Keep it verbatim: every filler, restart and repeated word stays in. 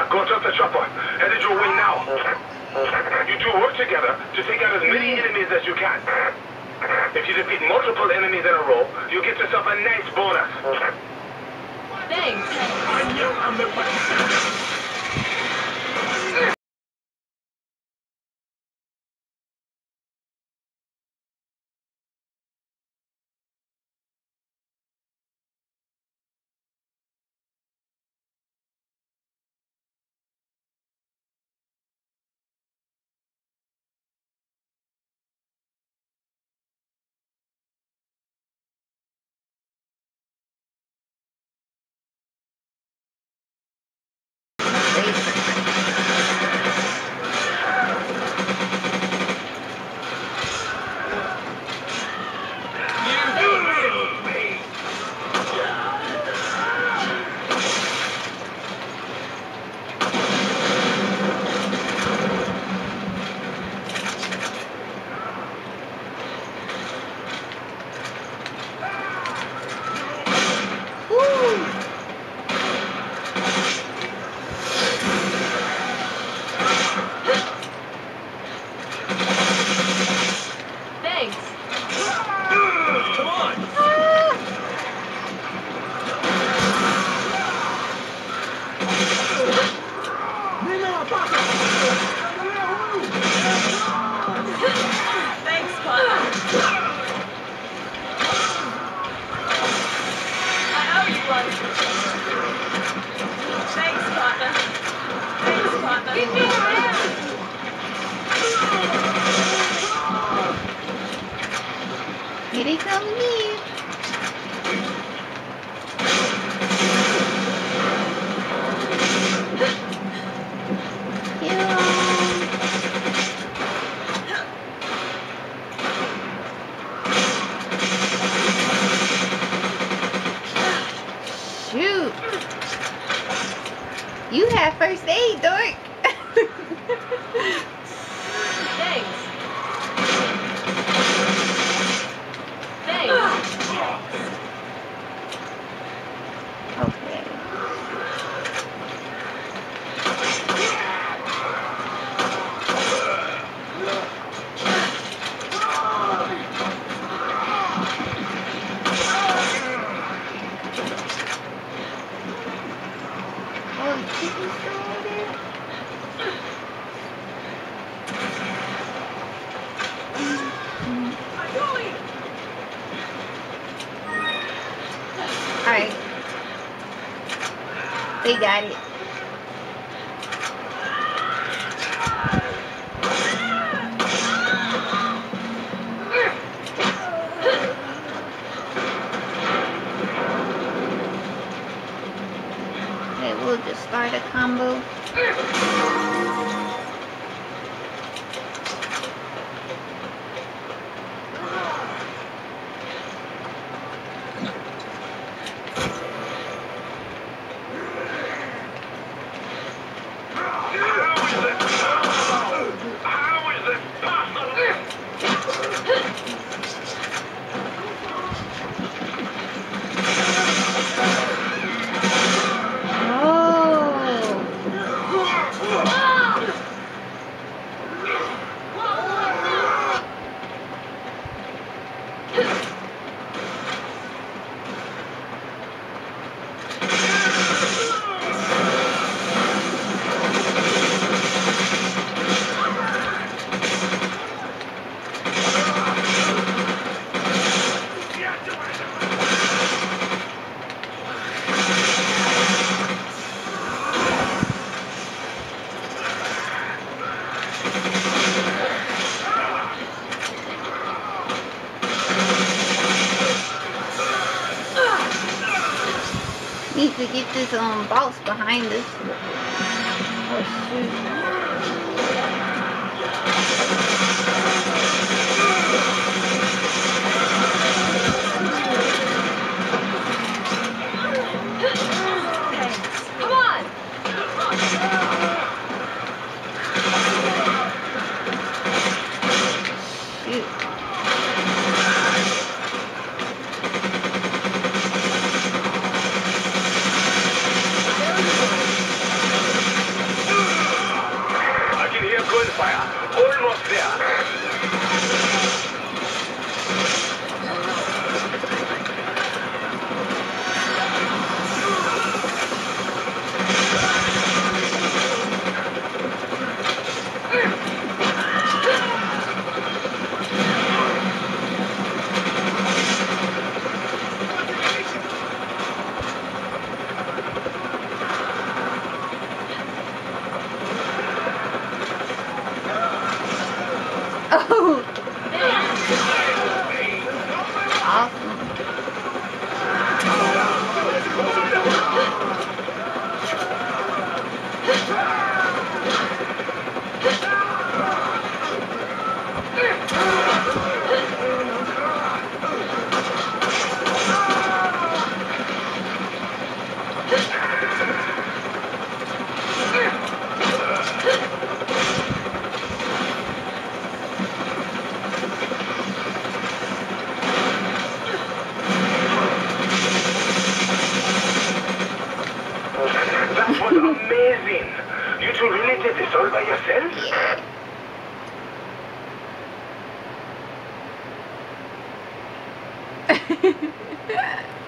Go trust the chopper. Headed your way now. You two work together to take out as many enemies as you can. If you defeat multiple enemies in a row, you get yourself a nice bonus. Thanks. Here they come again. Shoot. You have first aid, dork. Thanks. Thanks. Okay. Oh, Kitty's still over there? Alright. They got it. Okay, we'll just start a combo. Need to get this um boss behind us. Oh shoot. Come on. Shoot. amazing. You two really did this all by yourselves? Yeah.